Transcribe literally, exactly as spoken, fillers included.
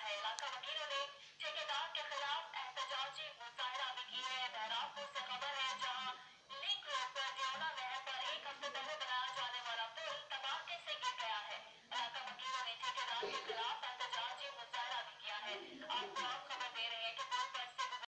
है। इलाका वकीलों ने ठेकेदार के खिलाफ एहतजाजी